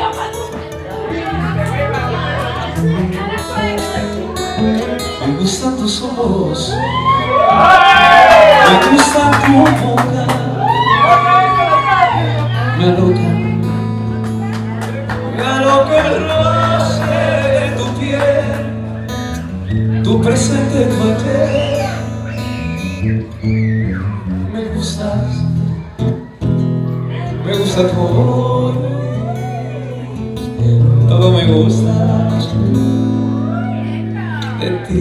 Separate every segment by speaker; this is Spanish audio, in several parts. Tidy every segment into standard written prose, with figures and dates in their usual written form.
Speaker 1: Me gustan tus ojos, me gusta tu boca, me aloca el roce de tu piel, tu presente, tu ayer. Me gustas, me gusta todo me gusta de ti.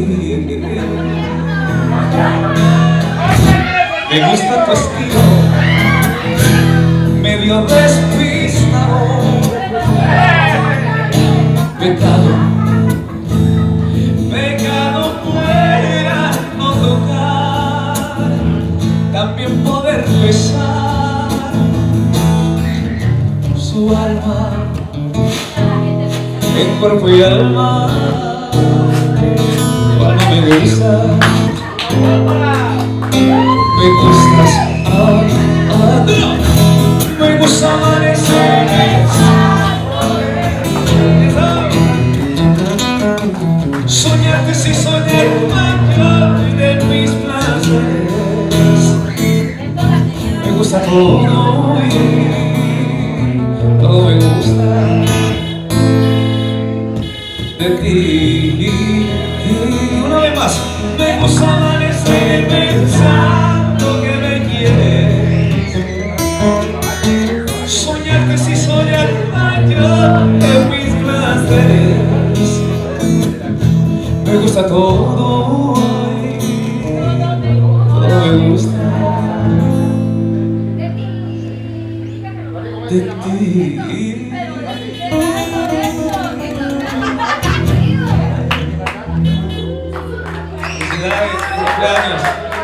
Speaker 1: Me gusta tu estilo, medio despistado, pecado, pecado fuera no tocar, también poder besar su alma, en cuerpo y alma. Tu alma me gusta, me gustas, me gusta amanecer, soñarte si soñar mayor de mis placeres. Me gusta todo me gusta de ti. Una vez más, me gusta amanecer pensando que me quieres, soñarte si soñar mayor de mis placeres. Me gusta todo me gusta de ti. Felicidades, cumpleaños.